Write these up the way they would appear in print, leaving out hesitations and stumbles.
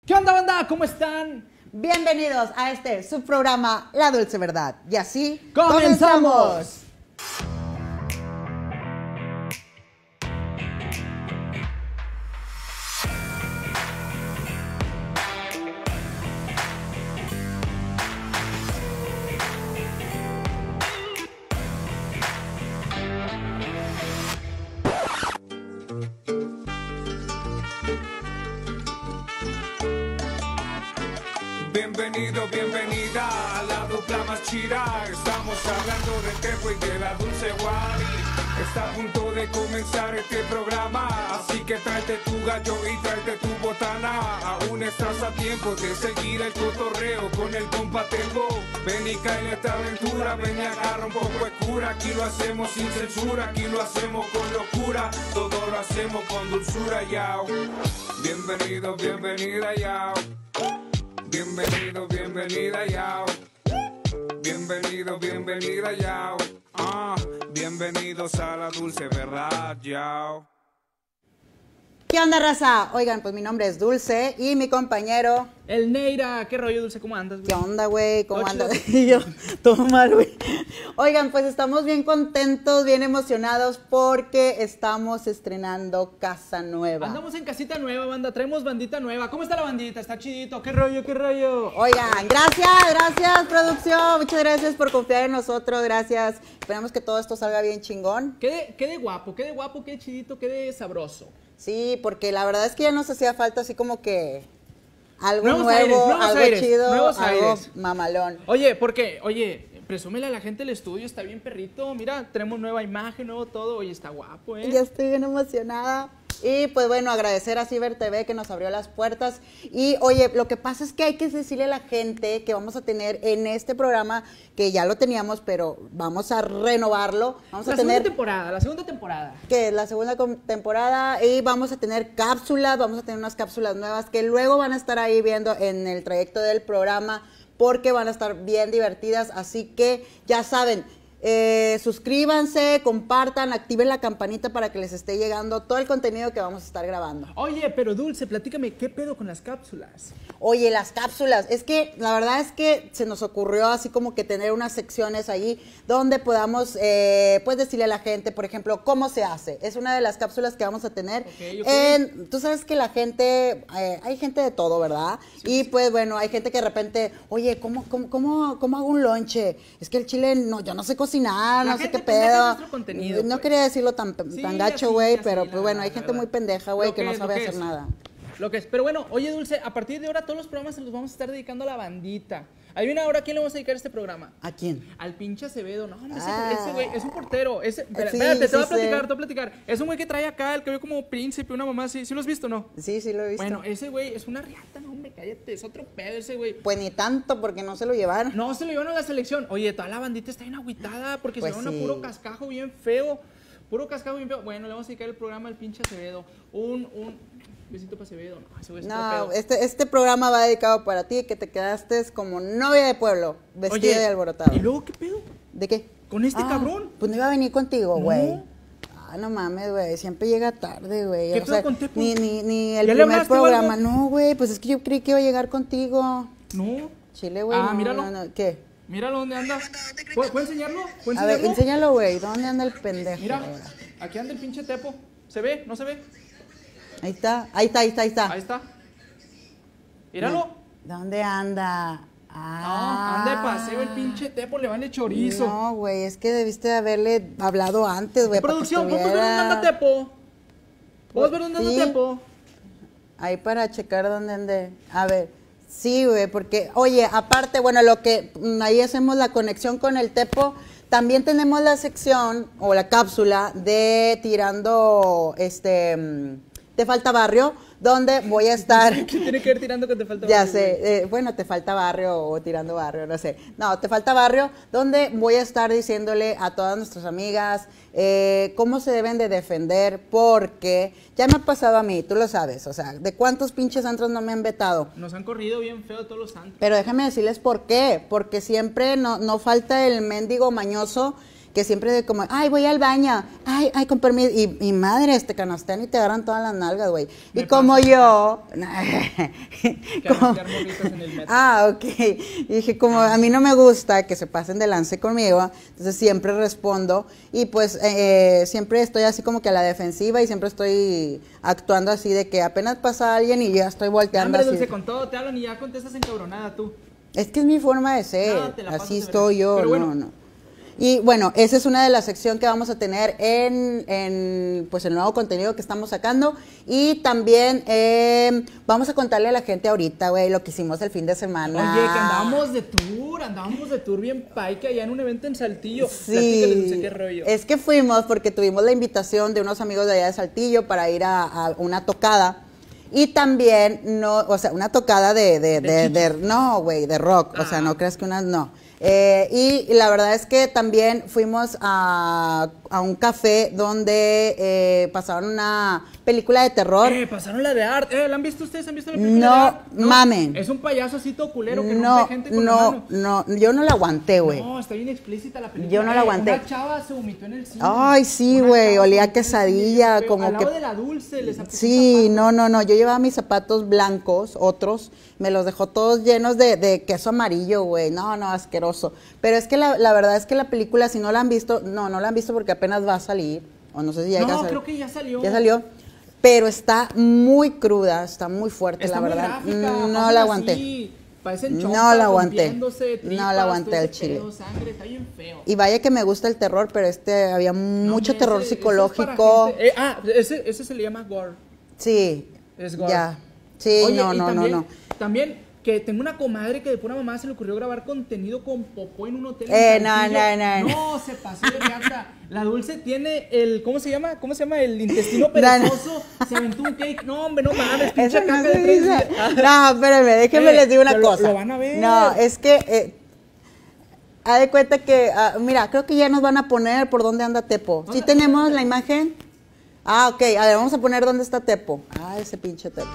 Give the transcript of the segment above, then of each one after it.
¿Qué onda, banda? ¿Cómo están? Bienvenidos a este subprograma La Dulce Verdad. Y así ¡comenzamos! Bienvenido, bienvenida a la dupla más chida. Estamos hablando de Tepo y de la Dulce Wari. Está a punto de comenzar este programa, así que tráete tu gallo y tráete tu botana. Aún estás a tiempo de seguir el cotorreo con el compa Tepo. Ven y cae en esta aventura, ven y agarra un poco de cura. Aquí lo hacemos sin censura, aquí lo hacemos con locura. Todo lo hacemos con dulzura, yao. Bienvenido, bienvenida, yao. Bienvenido, bienvenida, yao. Bienvenido, bienvenida, yao. Bienvenidos a la Dulce Verdad, yao. ¿Qué onda, raza? Oigan, pues mi nombre es Dulce y mi compañero... El Neira, ¿qué rollo, Dulce? ¿Cómo andas, güey? ¿Qué onda, güey? ¿Cómo Todo andas? Y yo, todo mal, güey. Oigan, pues estamos bien contentos, bien emocionados porque estamos estrenando casa nueva. Andamos en casita nueva, banda. Traemos bandita nueva. ¿Cómo está la bandita? ¿Está chidito? ¿Qué rollo, qué rollo? Oigan, gracias, producción. Muchas gracias por confiar en nosotros, gracias. Esperamos que todo esto salga bien chingón. Quede guapo, quede chidito, quede sabroso. Sí, porque la verdad es que ya nos hacía falta así como que algo Nuevos nuevo, nuevos algo aires, chido, nuevos algo aires. mamalón. Oye, presúmele a la gente el estudio, está bien perrito. Mira, tenemos nueva imagen, nuevo todo. Oye, está guapo, ¿eh? Ya estoy bien emocionada. Y pues bueno, agradecer a Ciber TV que nos abrió las puertas. Y oye, lo que pasa es que hay que decirle a la gente que vamos a tener en este programa, que ya lo teníamos, pero vamos a renovarlo. Vamos a tener La segunda temporada. que es la segunda temporada, y vamos a tener cápsulas, vamos a tener unas cápsulas nuevas que luego van a estar ahí viendo en el trayecto del programa, porque van a estar bien divertidas, así que ya saben, suscríbanse, compartan, activen la campanita para que les esté llegando todo el contenido que vamos a estar grabando. Oye, pero Dulce, platícame, ¿qué pedo con las cápsulas? Oye, las cápsulas, es que la verdad es que se nos ocurrió así como que tener unas secciones ahí donde podamos pues decirle a la gente, por ejemplo, cómo se hace. Es una de las cápsulas que vamos a tener. Ok. Tú sabes que la gente, hay gente de todo, ¿verdad? Sí, y pues bueno, hay gente que de repente, oye, ¿cómo hago un lonche? Es que el chile, no, yo no sé cocinar, La no sé gente qué pendeja es pedo. nuestro contenido, No pues. quería decirlo tan Sí, gacho, así, güey, así, pero la pues bueno, hay verdad, gente la muy verdad. pendeja, güey, Lo que no es, sabe lo que hacer es. nada. Lo que es. Pero bueno, oye, Dulce, a partir de ahora todos los programas se los vamos a estar dedicando a la bandita. Adivina ahora a quién le vamos a dedicar este programa. ¿A quién? Al pinche Acevedo. No, hombre, Ah. ese güey es un portero. Espérate, Sí, te sí voy a sé. platicar. Es un güey que trae acá el cabello como príncipe, una mamá así. ¿Sí lo has visto o no? Sí, sí lo he visto. Bueno, ese güey es una riata, no, hombre, cállate. Es otro pedo ese güey. Pues ni tanto, porque no se lo llevaron. No, se lo llevaron a la selección. Oye, toda la bandita está bien agüitada porque Pues se van a sí. puro cascajo bien feo. Puro cascajo bien feo. Bueno, le vamos a dedicar el programa al pinche Acevedo. Un besito para Acevedo. No, ese güey es otro No, pedo. este programa va dedicado para ti, que te quedaste como novia de pueblo, vestida Oye, y alborotada. ¿y luego qué pedo? ¿De qué? ¿Con este cabrón? Pues no iba a venir contigo, No. güey. Ah, no mames, güey, siempre llega tarde, güey. ¿Qué O pedo sea, con Tepo? ni el ¿Ya le primer hablaste o programa. algo? No, güey, pues es que yo creí que iba a llegar contigo. No. Chile, güey. Ah, no, míralo. no. ¿Qué? Míralo dónde anda. ¿Puedo enseñarlo? ¿Puedo A ver, enseñarlo? enséñalo, güey. ¿Dónde anda el pendejo? Mira, güey? aquí anda el pinche Tepo. ¿Se ve? ¿No se ve? Ahí está. Ahí está. Ahí está. Míralo. ¿Dónde anda? No, anda de paseo el pinche Tepo, le vale chorizo. No, güey, es que debiste de haberle hablado antes, güey. para que Producción, ¿podemos ver estuviera- dónde anda Tepo? ¿Podemos ver dónde anda Sí. Tepo? Ahí para checar dónde ande. A ver, sí, güey, porque, oye, aparte, bueno, lo que ahí hacemos la conexión con el Tepo, también tenemos la sección o la cápsula de tirando, Te Falta Barrio, donde voy a estar... ¿Qué tiene que ver tirando que te falta? Ya barrio, güey? sé, bueno, Te Falta Barrio o Tirando Barrio, no sé. No, Te Falta Barrio, donde voy a estar diciéndole a todas nuestras amigas cómo se deben de defender, porque ya me ha pasado a mí, tú lo sabes, o sea, de cuántos pinches antros no me han vetado. Nos han corrido bien feo todos los santos. Pero déjame decirles por qué, porque siempre no falta el mendigo mañoso que siempre de como, ay, voy al baño, ay, con permiso, y madres, te canastean y te agarran todas las nalgas, güey. Y como yo... Canastear morritas en el metro. Ok. Y dije, como a mí no me gusta que se pasen de lance conmigo, entonces siempre respondo y pues siempre estoy así como que a la defensiva y siempre estoy actuando así de que apenas pasa alguien y ya estoy volteando Hombre, así. Dulce, con todo te hablan y ya contestas encabronada tú. Es que es mi forma de ser, No, te la pasas así de estoy verdad. yo, Pero bueno. no. Y bueno, esa es una de las secciones que vamos a tener en pues el nuevo contenido que estamos sacando. Y también vamos a contarle a la gente ahorita, güey, lo que hicimos el fin de semana. Oye, que andábamos de tour bien paique allá en un evento en Saltillo. Platícales, Dulce, Sí, qué rollo. es que fuimos porque tuvimos la invitación de unos amigos de allá de Saltillo para ir a una tocada. Y también, no, o sea, una tocada no, güey, de rock, o sea, no creas que no. Y la verdad es que también fuimos a un café donde pasaron una película de terror. Pasaron la de Art. ¿La han visto ustedes? ¿Han visto la película de No Art? mamen. Es un payaso así todo culero que rompe gente con la mano. Yo no la aguanté, güey. No, está bien explícita la película. Yo no la aguanté. Una chava se vomitó en el cine. Ay, sí, Una güey, chava olía se vomitó en el quesadilla, cine, como al lado que... de la Dulce les aplicó Sí, zapatos. no, yo llevaba mis zapatos blancos, otros, me los dejó todos llenos de queso amarillo, güey, no, asqueroso. Pero es que la verdad es que la película, si no la han visto, no la han visto porque apenas va a salir, o no sé si ya No, creo que ya salió. Ya salió, pero está muy cruda, está muy fuerte, Está la muy verdad, gráfica, no pasan la así, aguanté. parecen No chompas la aguanté. rompiéndose, tripas, No la aguanté todo al ese chile. pedo, sangre, está bien feo. Y vaya que me gusta el terror, pero había mucho No, terror ese psicológico. es para gente- ese se le llama gore. Sí, Es gore. ya, sí, Oye, no. y también que tengo una comadre que de pura mamá se le ocurrió grabar contenido con popó en un hotel. En No, Saltillo. no. No, se pasó de gata. La Dulce tiene el, ¿cómo se llama? El intestino No, perezoso. Se aventó un cake. No, hombre, no mames, pinche Eso no caca se de 3 dice. días. No, espérenme, déjenme les digo una pero cosa. lo van a ver. No, es que, haz de cuenta que, mira, creo que ya nos van a poner por dónde anda Tepo. ¿Sí tenemos la imagen? Ok, a ver, vamos a poner dónde está Tepo. Ese pinche Tepo.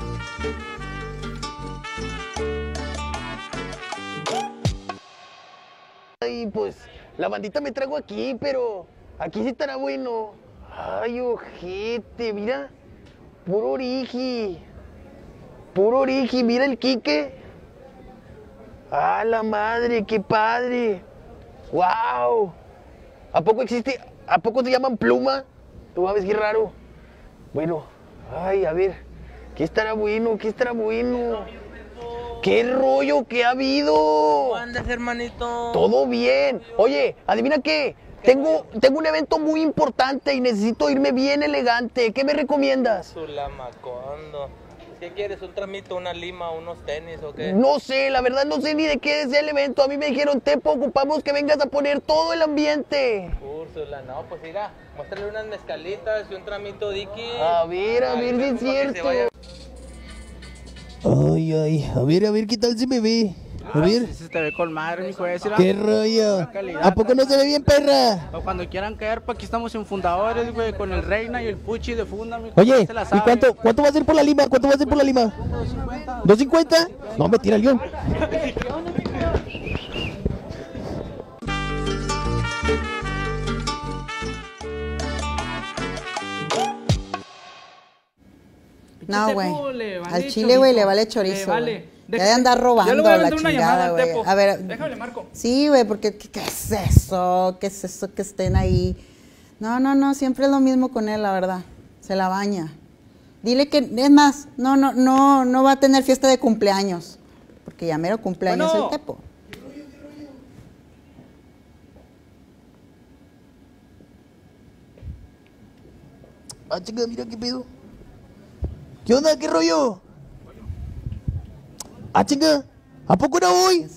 Ay, pues, la bandita me trago aquí, pero aquí sí estará bueno. Ay, ojete, mira. Puro origi. Mira el Quique. ¡Ah, la madre! ¡Qué padre! ¡Wow! ¿A poco existe? ¿A poco te llaman pluma? No mames, qué raro. Bueno, ay, a ver. ¿Qué estará bueno? ¿Qué rollo que ha habido? ¿Cómo andas, hermanito? Todo bien. Oye, adivina qué. Tengo un evento muy importante y necesito irme bien elegante. ¿Qué me recomiendas? Sulamacondo. ¿Qué quieres? ¿Un tramito, una lima, unos tenis o qué? No sé, la verdad no sé ni de qué es el evento. A mí me dijeron, Tepo, ocupamos que vengas a poner todo el ambiente. Úrsula, no, pues mira, muéstrale unas mezcalitas y un tramito Dicky. A ver si es para que se cierto. vaya. Ay, a ver qué tal se me ve. A ver, Se te ve con madre, mijo. qué rollo. ¿A poco no se ve bien, perra? O cuando quieran caer, pues aquí estamos en Fundadores, güey, con el Reina y el Puchi de Funda, mijo. Oye, Se la ¿y sabe. cuánto va a ser por la lima? ¿2.50? No, me tira el guión. No, güey. Tepo le vale Al chile, güey, chorizo. le vale chorizo. Le vale. Güey. Ya de andar Yo robando le voy a la meter una llamada chingada, al güey. Tepo. A ver. Déjame, Marco. Sí, güey, porque ¿qué es eso? ¿Qué es eso que estén ahí? No, siempre es lo mismo con él, la verdad. Se la baña. Dile que, es más, no va a tener fiesta de cumpleaños. Porque ya mero cumpleaños Bueno. el Tepo. Ah, chica, mira qué pedo. ¿Qué onda? ¿Qué rollo? Ah, chica, ¿a poco era hoy?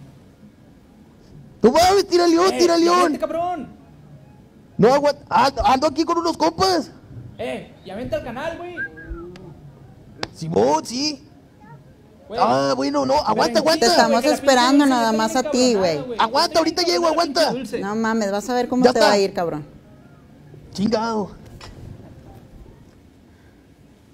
No mames, tira león, tira Ya león. vente, cabrón. No aguanta. Ando aquí con unos compas. Ya vente al canal, güey. Simón, sí. Güey. Ah, bueno, no, aguanta, Pero Te aguanta. estamos güey, que la esperando pinche nada Dulce más está a ti, bien güey. encabronada, Aguanta, Está ahorita bien llego, encabronada, aguanta. pinche Dulce. No mames, vas a ver cómo Ya te va a está. ir, cabrón. Chingado.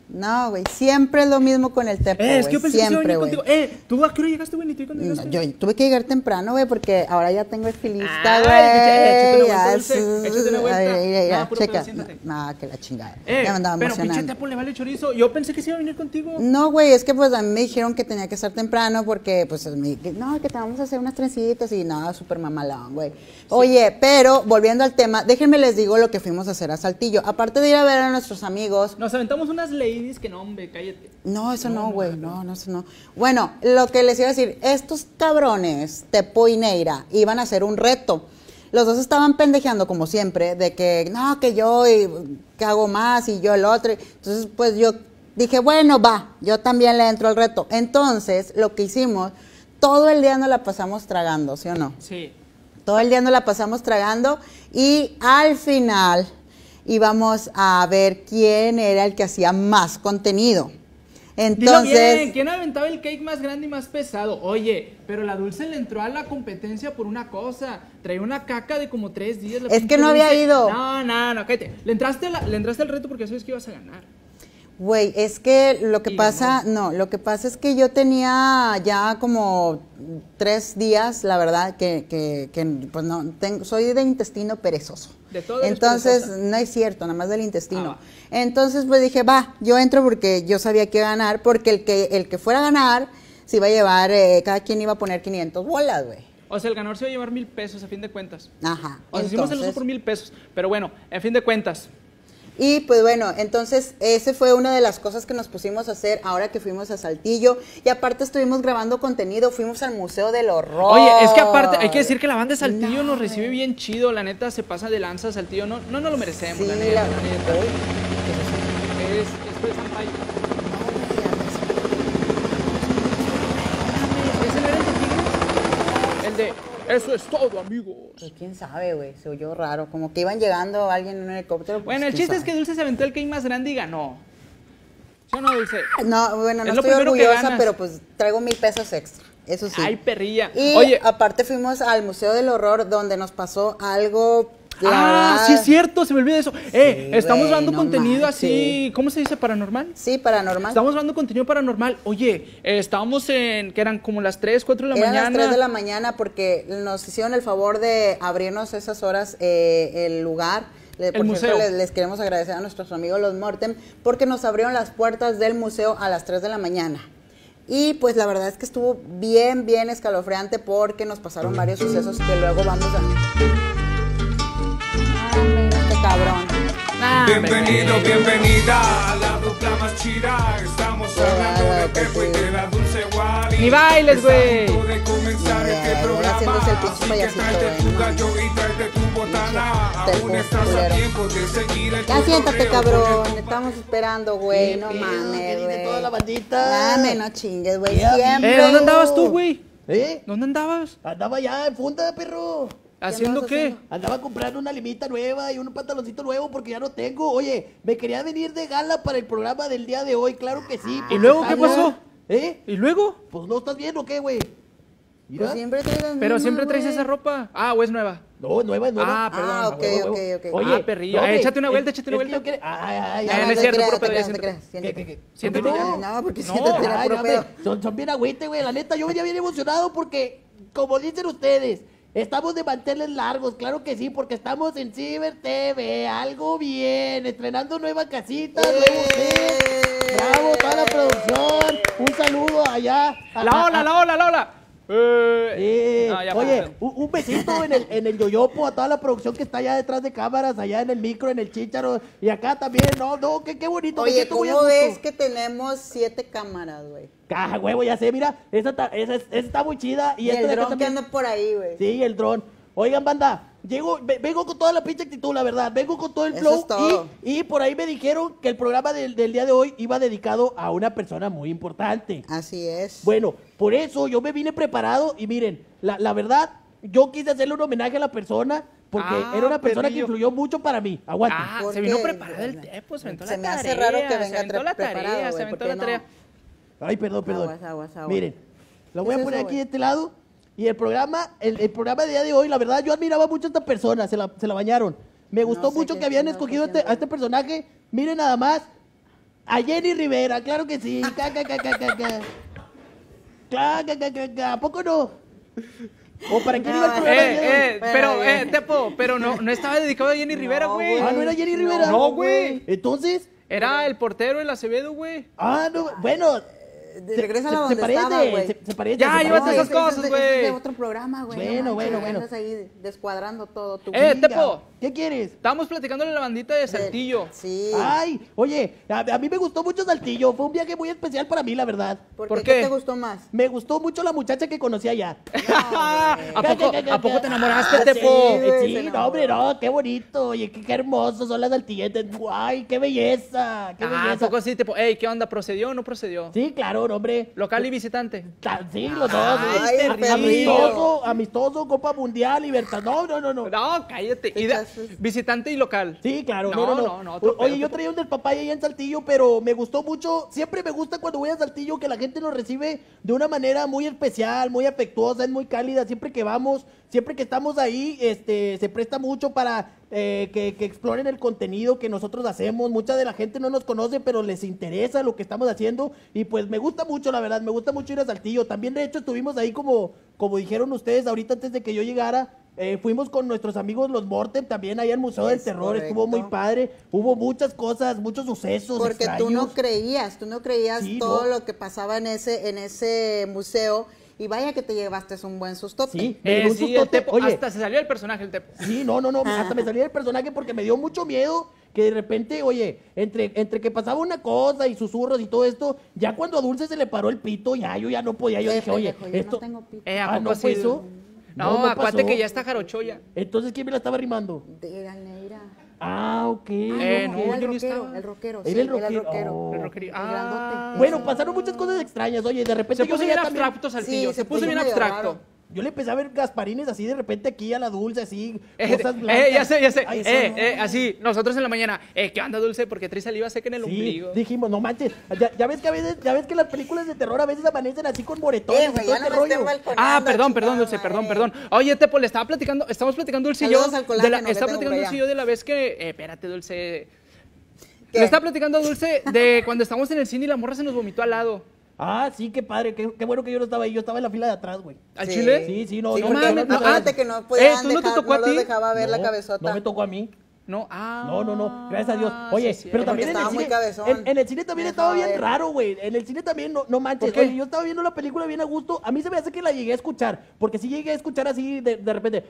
No, güey, siempre es lo mismo con el tepo, Es que yo güey, pensé que se iba a siempre, venir güey. contigo. ¿Tú a qué hora llegaste, güey? Ni tú cuando No, llegaste. yo tuve que llegar temprano, güey, porque ahora ya tengo estilista, Ay, güey. échate una vuelta, Ya, Dulce, échate una vuelta. Ay, No, puro checa. pedo, siéntate. No, que la chingada. Ya me andaba pero pinche emocionando. tepo le vale chorizo. Yo pensé que se iba a venir contigo. No, güey, es que pues a mí me dijeron que tenía que estar temprano porque pues no, que te vamos a hacer unas trencitas y no, súper mamalón, güey. Oye, pero volviendo al tema, déjenme les digo lo que fuimos a hacer a Saltillo. Aparte de ir a ver a nuestros amigos. Nos aventamos unas ladies que no, hombre, cállate. No, eso no, güey, no, eso no. Bueno, lo que les iba a decir, estos cabrones, Tepo y Neira, iban a hacer un reto. Los dos estaban pendejeando como siempre, de que no, que yo que hago más y yo el otro. Entonces, pues yo dije, bueno, va, yo también le entro al reto. Entonces, lo que hicimos, todo el día nos la pasamos tragando, ¿sí o no? Sí. Todo el día nos la pasamos tragando y al final íbamos a ver quién era el que hacía más contenido. Dilo Entonces, bien, ¿quién aventaba el cake más grande y más pesado? Oye, pero la Dulce le entró a la competencia por una cosa. Traía una caca de como 3 días. la Es que pinche no había Dulce. ido. No, cállate. Le entraste al reto porque sabes que ibas a ganar. güey, es que lo que Y pasa, no, lo que pasa es que yo tenía ya como 3 días, la verdad, que pues no, soy de intestino perezoso. De todo eres Entonces, perezosa. no es cierto, nada más del intestino. Ah, va. Entonces, pues dije, va, yo entro porque yo sabía que iba a ganar, porque el que fuera a ganar se iba a llevar, cada quien iba a poner 500 bolas, güey. O sea, el ganador se iba a llevar 1,000 pesos a fin de cuentas. Ajá. O sea, hicimos el uso por 1,000 pesos. Pero bueno, en fin de cuentas. Y pues bueno, entonces ese fue una de las cosas que nos pusimos a hacer ahora que fuimos a Saltillo. Y aparte estuvimos grabando contenido, fuimos al Museo del Horror. Oye, es que aparte, hay que decir que la banda de Saltillo nos recibe bien chido. La neta, se pasa de lanza Saltillo. No lo merecemos, Sí, la neta. La neta. Es Fred Sampaio. ¿Ese no era el de Tigres? El de, eso es todo, amigos. Pues quién sabe, güey, se oyó raro, como que iban llegando alguien en un helicóptero. pues, Bueno, el quién chiste es que sabe. Dulce se aventó el cake más grande y ganó. ¿Sí o no, Dulce? No, bueno, no Es lo estoy primero que orgullosa, ganas. pero pues traigo 1,000 pesos extra, eso sí. Ay, perrilla. Y Oye, aparte fuimos al Museo del Horror donde nos pasó algo. la verdad, sí es cierto, se me olvida eso. Estamos güey, dando no contenido manches. así, ¿cómo se dice? Paranormal. Sí, paranormal. Estamos dando contenido paranormal. Oye, estábamos que eran como las 3, 4 de la Eran mañana. las 3 de la mañana porque nos hicieron el favor de abrirnos esas horas el lugar. Por museo. cierto, les queremos agradecer a nuestros amigos los Mortem porque nos abrieron las puertas del museo a las 3 de la mañana. Y pues la verdad es que estuvo bien, bien escalofriante porque nos pasaron varios sucesos que luego vamos a... Ah, mira este cabrón. Bienvenido, bienvenida a la dupla más chida. Estamos hablando de Tepo y de la Dulce Wally. Ni bailes, güey. Está a punto de comenzar Ya, este programa. haciéndose el pinche Así que payasito, tráete güey, tu no gallo y tráete tu botana. Tepo, Aún estás a culero. tiempo de seguir el Ya siéntate, cotorreo cabrón. con el tu Estamos esperando, güey. No ¿Qué mames, dice güey. toda la bandita? Dame, no chingues, güey. Ya, Siempre. ¿Dónde andabas tú, güey? ¿Eh? ¿Dónde andabas? Andaba ya en funda, perro. ¿Haciendo andabas qué? haciendo? Andaba comprando una limita nueva y un pantaloncito nuevo porque ya no tengo. Oye, me quería venir de gala para el programa del día de hoy, claro que sí. ¿Y luego qué pasó? ¿Eh? ¿Y luego? Pues no estás bien o qué, güey. Mira. Pues siempre traes las Pero mismas, siempre traes güey. esa ropa. Ah, ¿o es nueva? No, nueva, nueva. Ah, perdón. Ah, ok, Huevo, ok, huevo. ok. Oye, Ah, perrillo. hombre, Échate una vuelta, échate una es que vuelta. yo quiero- Ay, No, ay, no ay. es cierto, puro te pedo, creas, ya te creas, siéntate. siéntate. ¿Qué? Siéntate ya. No, porque No, siéntate, era Ay, puro no, pedo. hombre, son bien agüite, güey. La neta, yo venía bien emocionado porque, como dicen ustedes, estamos de manteles largos, claro que sí, porque estamos en Ciber TV, algo bien, estrenando nueva casita, nuevo set. Bravo, toda la producción. Un saludo allá. La ola. No, ya, Oye, perdón. un besito en el yoyopo a toda la producción que está allá detrás de cámaras, allá en el micro, en el chícharo, y acá también, no, qué bonito. me Oye, siento muy a ¿cómo gusto. ves que tenemos 7 cámaras, güey? Caja, huevo, ya sé, mira, esa está muy chida. Y esta el de acá dron que también. anda por ahí, güey. Sí, el dron. Oigan, banda, vengo con toda la pinche actitud, la verdad. Vengo con todo el Eso flow. es todo. Y por ahí me dijeron que el programa del día de hoy iba dedicado a una persona muy importante. Así es. Bueno, por eso yo me vine preparado y miren, la verdad, yo quise hacerle un homenaje a la persona porque Ah, era una persona perrillo. que influyó mucho para mí. Aguanta. Ah, ¿Por se vino qué? preparado el Tepo, se aventó Se la me tarea. hace raro que se venga aventó la preparado, tarea, güey, se aventó porque la no. tarea. Ay, perdón. Aguas. Miren, lo voy ¿Qué a es poner eso, aquí güey? de este lado. Y el programa del día de hoy, la verdad, yo admiraba mucho a esta persona, se la bañaron. Me gustó sé mucho qué que habían chingados escogido está haciendo, a este personaje. Miren nada más. A Jenny Rivera, claro que sí. ¿A poco no? ¿O para quién iba el programa? Pero no estaba dedicado a Jenny Rivera, güey. Ah, ¿no era Jenny Rivera? No, güey. Entonces... Era el portero, el Acevedo, güey. Ah, no, bueno... Regresa a donde estaba, güey. Se parece. Ya, llévate esas ese cosas, es güey. de otro programa, güey. Bueno. Andas ahí descuadrando todo tu... Tepo. ¿Qué quieres? Estábamos platicándole a la bandita de Saltillo. Sí. Ay, oye, a mí me gustó mucho Saltillo. Fue un viaje muy especial para mí, la verdad. ¿Por ¿Qué qué? te gustó más? Me gustó mucho la muchacha que conocí allá. ¿A poco te enamoraste, Sí, Tepo? güey, sí, no, hombre, no, qué bonito. Oye, qué hermosos son las saltilletes. Ay, qué belleza, qué ¿A belleza. poco sí, Tepo? Ey, ¿qué onda? ¿Procedió o no procedió? Sí, claro, no, hombre. ¿Local y visitante? Sí, los dos. Ay, Amistoso, Copa Mundial, Libertad. No. No, cállate. Visitante y local. Sí, claro, No, otro Oye, pedo, yo Tepo. traía un despapalle allá en Saltillo, pero me gustó mucho. Siempre me gusta cuando voy a Saltillo que la gente nos recibe de una manera muy especial, muy afectuosa, es muy cálida. Siempre que vamos, siempre que estamos ahí, se presta mucho para que exploren el contenido que nosotros hacemos. Mucha de la gente no nos conoce, pero les interesa lo que estamos haciendo. Y pues me gusta mucho, la verdad, me gusta mucho ir a Saltillo. También, de hecho, estuvimos ahí como dijeron ustedes ahorita antes de que yo llegara. Fuimos con nuestros amigos los Mortem también allá al Museo del Terror, correcto. estuvo muy padre, hubo muchas cosas, muchos sucesos Porque extraños. tú no creías Sí, todo no. lo que pasaba en ese museo y vaya que te llevaste un buen sustote. Sí, me dio un Sí, el sustote. Tepo. Oye, Hasta se salió el personaje, el Tepo. sí, no, hasta me salía el personaje porque me dio mucho miedo que de repente, oye, entre que pasaba una cosa y susurros y todo esto, ya cuando a Dulce se le paró el pito, yo ya no podía, yo dije, oye, Pendejo, yo esto... no tengo pito. ¿A Ah, poco ¿no fue sí? eso? No, acuérdate pasó. que ya está jarocho ya. Entonces, ¿quién me la estaba rimando? Era Neira. Ah, ok. no, Era yo el ni rockero, estaba. el rockero. Era Sí, el era el rockero. rockero. Oh. El rockerillo. El grandote. Bueno, pasaron muchas cosas extrañas, oye, de repente Se yo puso veía bien también- abstracto, Saltillo. Sí, Se se puso puso bien medio abstracto. raro. Yo le empecé a ver Gasparines así de repente aquí a la Dulce, así, cosas blancas. Ya sé. Ay, Así, nosotros en la mañana. ¿Qué onda, Dulce? Porque trae saliva seca en el sí, ombligo. dijimos, no manches, ya ves que a veces, ya ves que las películas de terror a veces amanecen así con moretones y Güey, todo ya este no me estén rollo. balconeando, Perdón, chingada Dulce, madre. perdón. Oye, Tepo, le estamos platicando Dulce y yo. Saludos al colágeno, que Estaba tengo platicando por Dulce y yo de la vez que. Espérate, Dulce. ¿Qué? Le estaba platicando a Dulce de cuando estábamos en el cine y la morra se nos vomitó al lado. Ah, sí, qué padre, qué bueno que yo no estaba ahí, yo estaba en la fila de atrás, güey. ¿Al Sí. chile? Sí, no, Sí, no, porque mames, no, acuérdate que no podían ¿tú no te dejar, tocó a no ti? los dejaba ver la No, cabezota. No me tocó a mí. No, No, gracias a Dios. Oye, sí, pero sí, también en porque el estaba muy cine, cabezón. en el cine también Me estaba dejaba bien ver. raro, güey. En el cine también, no manches. ¿Por qué? Oye, yo estaba viendo la película bien a gusto. A mí se me hace que la llegué a escuchar, porque sí llegué a escuchar así de repente.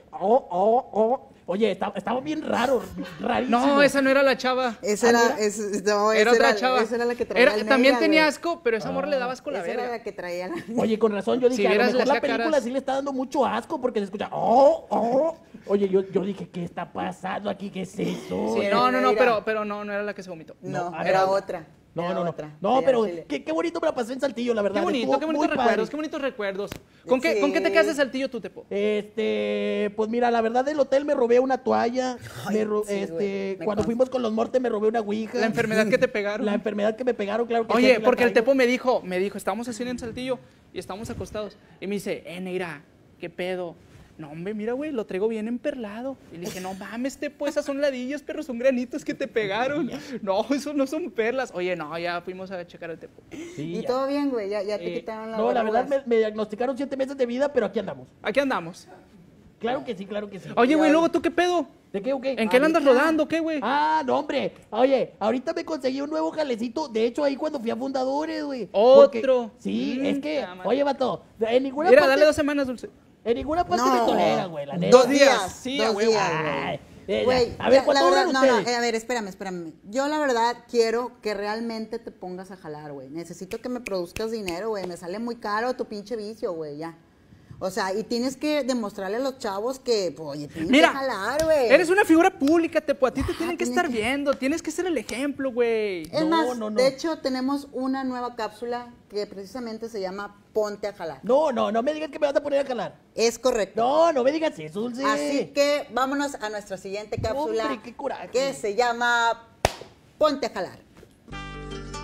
Oye, estaba bien raro, rarísimo. No, esa no era la chava. Esa era, Era otra chava. Esa era la que traía el También Neira, tenía güey. asco, pero esa morra le daba asco la Esa era verga. la que traía la... Oye, con razón, yo dije, Si a lo vieras, mejor le la hacía película caras. sí le está dando mucho asco porque se escucha. Oye, yo dije, ¿qué está pasando aquí? ¿Qué es eso? Sí, no, pero no era la que se vomitó. No, No, era no. otra. No, Era no, no. otra. No, Era pero chile. qué bonito me la pasé en Saltillo, la verdad. Qué bonito, Estuvo qué muy bonitos padre. recuerdos, qué bonitos recuerdos. ¿Con qué Sí. te quedas de Saltillo tú, Tepo? Pues mira, la verdad del hotel me robé una toalla. Ay, sí, güey, me Cuando consta. fuimos con los Morte me robé una ouija. La enfermedad que te pegaron. La enfermedad que me pegaron, claro que sí, Oye, aquí la porque el traigo. Tepo me dijo, estábamos así en Saltillo y estábamos acostados. Y me dice, Neira, ¿qué pedo? No, hombre, mira, güey, lo traigo bien emperlado. Y le dije, no mames, Tepo, esas son ladillas, perro, son granitos que te pegaron. No, eso no son perlas. Oye, no, ya fuimos a checar al Tepo. Sí, Y ya. todo bien, güey, ya te quitaron la No, la verdad verrugas. me diagnosticaron 7 meses de vida, pero aquí andamos. Aquí andamos. Claro que sí, claro que sí. Oye, güey, Ya. luego tú qué pedo. ¿De qué o qué? ¿En qué la andas Ahorita. rodando, qué, güey? Ah, no, hombre. Oye, ahorita me conseguí un nuevo jalecito. De hecho, ahí cuando fui a Fundadores, güey. Porque- Otro. Sí, es que, Ta madre. oye, vato, en ninguna Mira, parte, dale 2 semanas, Dulce. en ninguna parte No. me tolera, güey, la neta. 2 días. Sí, dos a huevo. días, Ay, Güey, a ver, ya, ¿cuánto la verdad, duran no, ustedes? a ver, espérame. Yo la verdad quiero que realmente te pongas a jalar, güey. Necesito que me produzcas dinero, güey. Me sale muy caro tu pinche vicio, güey, ya. O sea, y tienes que demostrarle a los chavos que, pues, oye, tienes Mira, que jalar, güey. eres una figura pública, Tepo. A ti te tienen que tiene estar que- viendo. Tienes que ser el ejemplo, güey. Es No, más, no. de hecho, tenemos una nueva cápsula que precisamente se llama Ponte a jalar. No me digas que me vas a poner a jalar. Es correcto. No me digas eso, Dulce. Así que vámonos a nuestra siguiente cápsula Hombre, qué coraje. que se llama Ponte a jalar.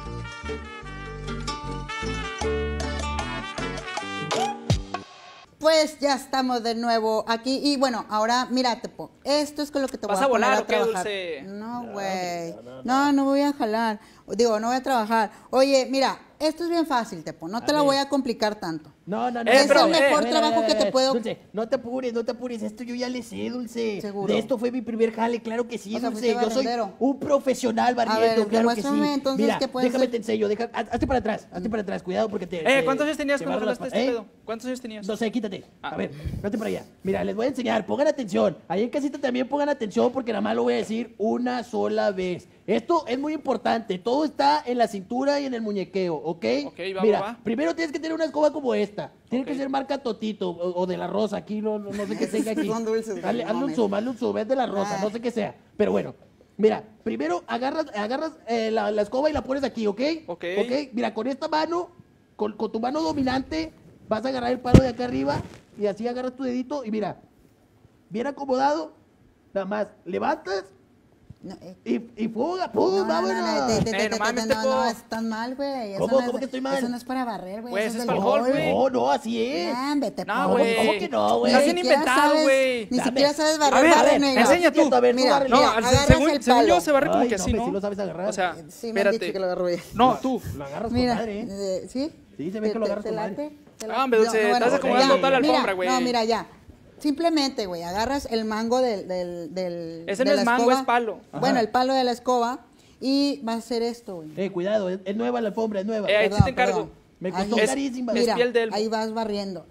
Pues pues ya estamos de nuevo aquí. Y bueno, ahora mira, Tepo, esto es con lo que te voy ¿Vas a a poner volar a o qué, trabajar. Dulce? No, güey. No voy a jalar. Digo, no voy a trabajar. Oye, mira, esto es bien fácil, Tepo. No te la voy a complicar tanto. No. Es pero, el mejor a ver, trabajo que te puedo... Dulce, no te apures. Esto yo ya le sé, Dulce. ¿Seguro? De esto fue mi primer jale, claro que sí, O sea, Dulce. fuiste Yo soy barrendero. un profesional barriendo, ver, claro que sí. demuéstrame entonces Mira, qué puedes déjame hacer. te enseño. Hazte para atrás. Cuidado porque te... ¿Cuántos años tenías te cuando barro jalaste las este pa- pedo? ¿Cuántos años tenías? No sé, quítate. Ah. A ver, vete para allá. Mira, les voy a enseñar. Pongan atención. Ahí en casita también pongan atención porque nada más lo voy a decir una sola vez. Esto es muy importante. Todo está en la cintura y en el muñequeo, ¿ok? Ok, va, Mira, va. primero tienes que tener una escoba como esta. Tiene Ok. que ser marca Totito o de la Rosa. Aquí no sé qué tenga aquí. Son dulces, Hazle no un mames. zoom. Es de la Rosa, Ah. no sé qué sea. Pero bueno. Mira, primero agarras la escoba y la pones aquí, ¿ok? Ok. Mira, con esta mano, con tu mano dominante, vas a agarrar el palo de acá arriba y así agarras tu dedito y mira, bien acomodado, nada más levantas No, y fuga, no, vámonos. no mames, Tepo. no, estás mal, güey. Eso ¿Cómo? no es- ¿Cómo que estoy mal? Eso no es para barrer, güey. Güey, eso eso es del para el golf, güey. No, así es. Nah, vete, No, po. güey. ¿Cómo que no, güey? Estás Ni bien siquiera inventado, sabes- güey. Ni Dame. siquiera sabes A barrer, ver, barrer, nega. enseña tú. A ver, tú Mira, bárrele. No, mira, agarras según el yo palo. se barre como Ay, que no, así, hombre, ¿no? sí lo sabes agarrar. O sea, Sí, me han dicho espérate. que lo agarro bien. No, tú. Lo agarras con Mira, madre, ¿eh? ¿sí? Sí, se ve que lo agarras ¿Te con late? madre. ¿Te Ah, late? hombre, Dulce, estás bueno, acomodando ya, toda la mira, alfombra, güey. No, mira, ya. Simplemente, güey, agarras el mango del Ese de no la es mango, escoba. es palo. Bueno, el palo de la escoba y vas a hacer esto, güey. Cuidado, es nueva la alfombra, es nueva. Ahí sí te encargo. Me costó Es- carísima. es Mira, piel de elmo. ahí vas barriendo.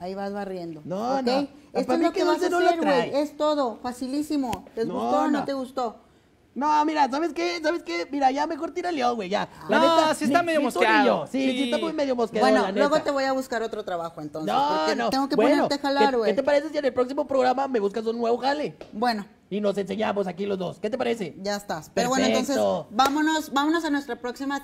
No, ¿ok? no. Esto Para es mí lo que que vas a Dulce no lo hacer, güey. trae. Es todo, facilísimo. ¿Les No, gustó o no no. te gustó? No, mira, ¿sabes qué? Mira, ya mejor tírale, güey, ya. La No, neta, sí está ni- medio ni tú ni mosqueado. yo. Sí, Sí. está muy medio mosqueado, Bueno, la neta. luego te voy a buscar otro trabajo entonces. No, porque no. tengo que Bueno, ponerte a jalar, güey. ¿Qué te parece si en el próximo programa me buscas un nuevo jale? Bueno, Y nos enseñamos aquí los dos. ¿Qué te parece? ya estás. Pero bueno, entonces Perfecto. vámonos a nuestra próxima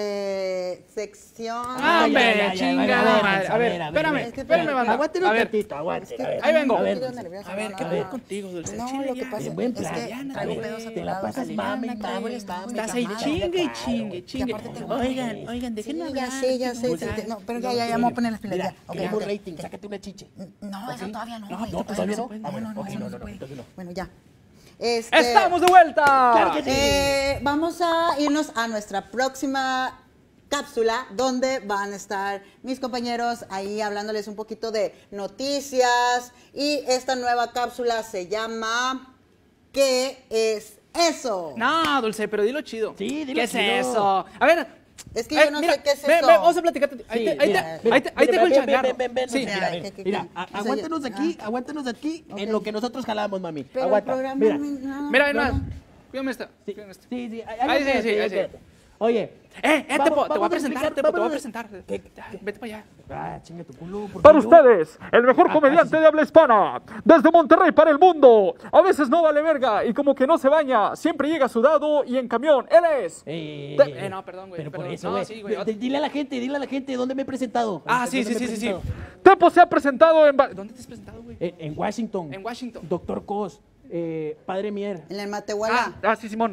sección. Ah, hombre, chingada madre. A ver, espérame, espérame, banda. Aguante A un ver, tantito, aguante. A ver, ahí vengo. A ver, nerviosa, A ver, no, ¿qué no, pedo no. contigo, Dulce? No, Chile, lo que ya. pasa en buen es plan. que ya, traigo güey. pedos Te la aturados, pasas así, mame, ya, mame, estás mame. Estás ahí Claro, chingue y claro. chingue, chingue. aparte te Oigan, déjenme Sí, hablar. ya sé, ya sé. déjenme sí, hablar. no, pero ya me voy a poner las pilas. Mira, Ya. Ok, queremos ok. rating, sácate una chiche. No, eso todavía no. No, güey, no, todavía no. Ah, bueno, no, Ok, eso no, no se no, puede. entonces no. Bueno, ya. ¡Estamos de vuelta! Claro que sí. Vamos a irnos a nuestra próxima cápsula donde van a estar mis compañeros ahí hablándoles un poquito de noticias y esta nueva cápsula se llama ¿Qué es eso? No, Dulce, pero dilo chido. Sí, dilo ¿Qué es chido. eso? A ver. Es que yo no mira, sé qué es ven, eso. ven, vamos a platicar. Ahí Sí, te mira, dejo el changarro. ven, Sí. mira, Mira, ven. ¿qué- Mira, qué- aguántanos aquí, ah. aguántanos aquí Ok. en lo que nosotros jalamos, mami. Pero Aguanta. el programa Mira. no, Mira, no, más. no. Cuídame esta. Sí, Cuídame esta. sí. Ahí sí, sí, ahí sí. Oye. Tepo, te voy a vamos presentar, explicar- Tepo, te voy a vamos presentar. ¿Qué? Vete para allá. Ah, chinga tu culo. ¿por qué Para yo? ustedes, el mejor comediante de habla hispana, desde Monterrey para el mundo. A veces no vale verga y como que no se baña, siempre llega sudado y en camión. Él es. No, perdón, güey, Pero por perdón. eso, No, güey. sí, güey. Dile a la gente, ¿dónde me he presentado? Ah, sí, ¿Dónde sí, me he sí, sí, sí. presentado? Tepo se ha presentado en... ¿Dónde te has presentado, güey? En Washington. En Washington. Doctor Cos, Padre Mier. En el Matehuala. Sí, Simón.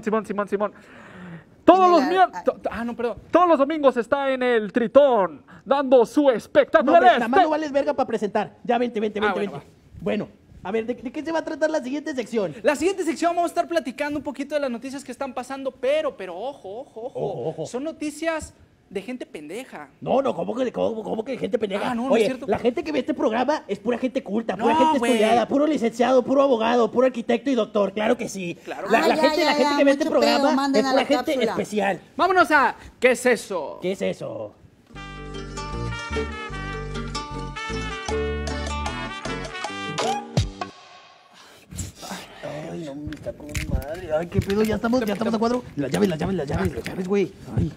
Todos los, En el- mier- No, perdón. todos los domingos está en el Tritón, dando su No, espectacular... hombre, nada más no vales verga para presentar. Ya, vente. bueno, va. Bueno, a ver, ¿de qué se va a tratar la siguiente sección? La siguiente sección vamos a estar platicando un poquito de las noticias que están pasando, pero ojo. Ojo. Son noticias de gente pendeja. No, cómo que gente pendeja? Ah, no, no es Oye, cierto. la gente que ve este programa es pura gente culta, No, pura gente güey. estudiada, puro licenciado, puro abogado, puro arquitecto y doctor, claro que sí. Claro. La, Ah, la ya, gente, ya, la gente ya, que ve este mucho pedo, programa manden es a pura la gente cápsula. especial. Vámonos a ¿qué es eso? ¿Qué es eso? Ay, no, me está con madre. Ay, qué pedo, ya estamos a cuadro. Las llaves, güey.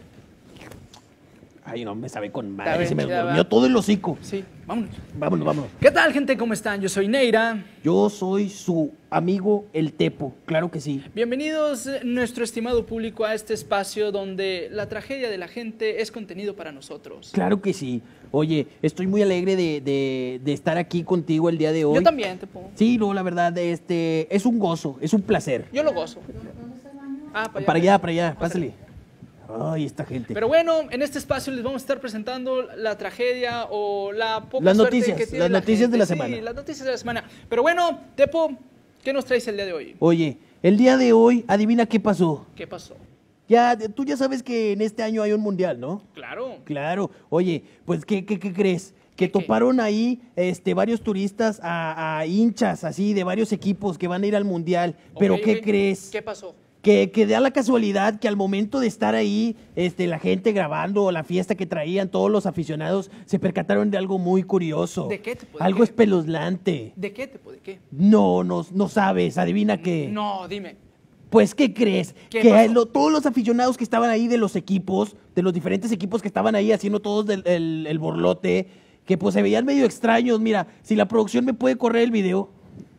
Ay, no, me sabe con madre. Se me Ya va. durmió todo el hocico. Sí, vámonos. Vámonos. ¿Qué tal, gente? ¿Cómo están? Yo soy Neira. Yo soy su amigo el Tepo, claro que sí. Bienvenidos, nuestro estimado público, a este espacio donde la tragedia de la gente es contenido para nosotros. Claro que sí. Oye, estoy muy alegre de estar aquí contigo el día de hoy. Yo también, te pongo. Sí, no, la verdad, es un gozo, es un placer. Yo lo gozo. Ah, para allá. Para allá, pásale. Ay, esta gente. Pero bueno, en este espacio les vamos a estar presentando la tragedia o la poca Las suerte noticias, que tiene las la noticias gente. de la Sí, semana. las noticias de la semana. Pero bueno, Tepo, ¿qué nos traes el día de hoy? Oye, el día de hoy, adivina qué pasó. ¿Qué pasó? Tú ya sabes que en este año hay un mundial, ¿no? Claro. Claro. Oye, pues, ¿qué crees? Que ¿Qué? toparon ahí varios turistas a hinchas así de varios equipos que van a ir al mundial. Pero, Ok, ¿qué ok. crees? ¿Qué pasó? Que da la casualidad que al momento de estar ahí, la gente grabando la fiesta que traían, todos los aficionados se percataron de algo muy curioso. ¿De qué, tipo? ¿De Algo qué? espeluznante. ¿De qué, Tepo? ¿De qué? No sabes, adivina qué. No, dime. Pues, ¿qué crees? ¿Qué Que pasó? todos los aficionados que estaban ahí de los equipos, de los diferentes equipos que estaban ahí haciendo todos el borlote, que pues se veían medio extraños. Mira, si la producción me puede correr el video.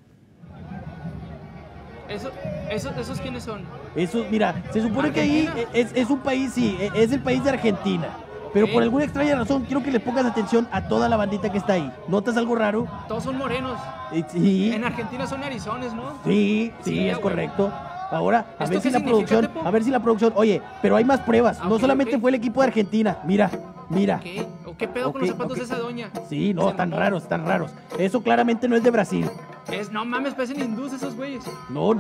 ¿Esos quiénes son? Eso, mira, se supone que ahí es un país, sí, es el país de Argentina. Pero Ok. por alguna extraña razón, quiero que le pongas atención a toda la bandita que está ahí. ¿Notas algo raro? Todos son morenos. Sí, En Argentina son arizones, ¿no? sí, Sí, es güey. correcto. Ahora, a ¿Esto ver si qué la significa, producción, Tepo? a ver si la producción, oye, pero hay más pruebas. Ah, No ok, solamente ok. fue el equipo de Argentina. Mira. ¿Qué? ¿O qué pedo con los Ok, zapatos ok. de esa doña? Sí, no, Se están mamó. raros, están raros. Eso claramente no es de Brasil. No mames, parecen hindús esos güeyes. No.